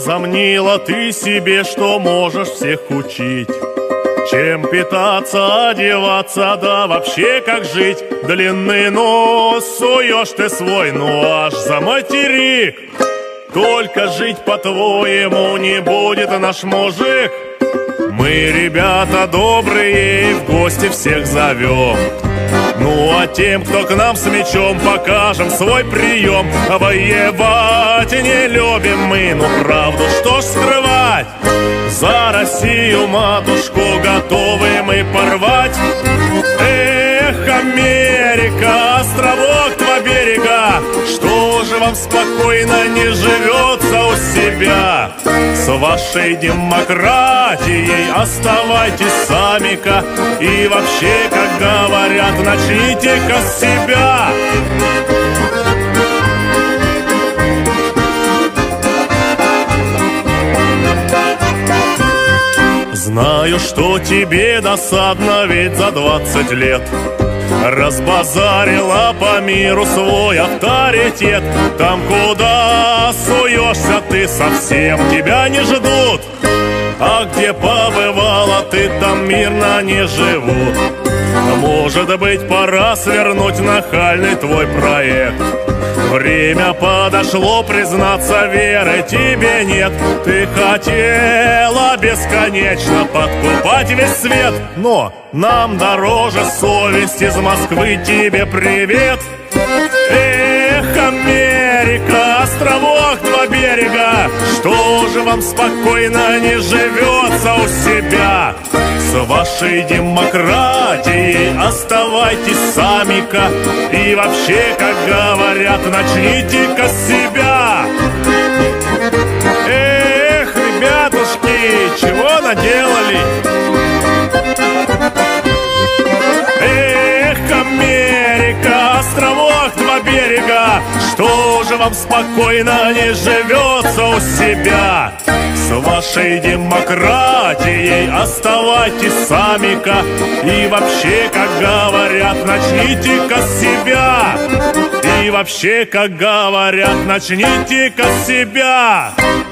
Возомнила ты себе, что можешь всех учить, чем питаться, одеваться, да вообще как жить. Длинный нос суешь ты свой, ну аж за материк. Только жить, по-твоему, не будет наш мужик. Мы, ребята добрые, в гости всех зовем. Ну а тем, кто к нам с мечом, покажем свой прием. Воевать не любим мы, ну правду что ж скрывать, за Россию, матушку, готовы мы порвать. Эх, Америка, островок два берега, что же вам спокойно не живется у себя? С вашей демократией оставайтесь сами-ка. И вообще, как говорят, начните-ка с себя. Знаю, что тебе досадно, ведь за 20 лет разбазарила по миру свой авторитет. Там, куда суешься ты, совсем тебя не ждут. А где побывала ты, там мирно не живут. Может быть, пора свернуть нахальный твой проект. Время подошло, признаться, веры тебе нет. Ты хотела бесконечно подкупать весь свет, но нам дороже совесть, из Москвы тебе привет. Эх, Америка, островок два берега, что же вам спокойно не живется у себя? С вашей демократией оставайтесь сами-ка. И вообще, как говорят, начните-ка с себя. Эх, ребятушки, чего наделали? Эх, Америка, островок два берега, что же вам спокойно не живется у себя? С вашей демократией оставайтесь сами-ка. И вообще, как говорят, начните-ка с себя. И вообще, как говорят, начните-ка с себя.